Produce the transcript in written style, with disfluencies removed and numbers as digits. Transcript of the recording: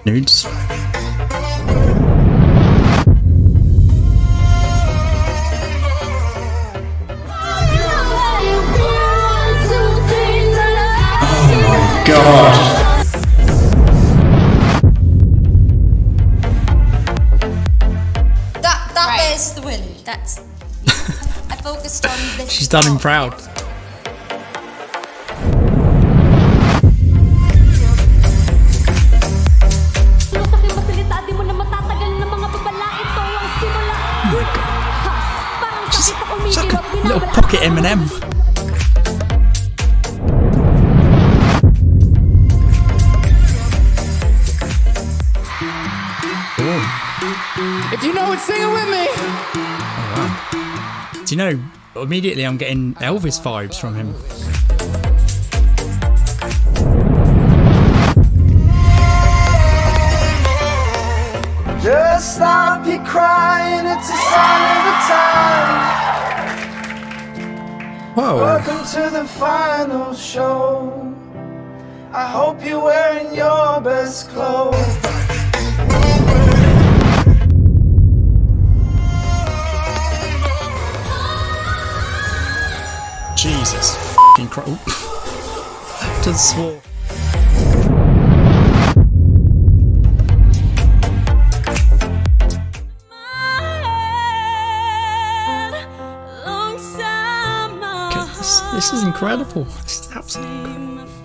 nudes. Oh my god. That is the Willy. That's. I focused on this. She's done him proud. Oh my god. She's like a little pocket M&M. If you know it, sing it with me. Oh, wow. Do you know, immediately I'm getting Elvis vibes from him. Just stop your crying, it's a sign of the time. Whoa. Welcome to the final show. I hope you're wearing your best clothes. Jesus f***ing Christ. Just swore. This is incredible. This is absolutely incredible.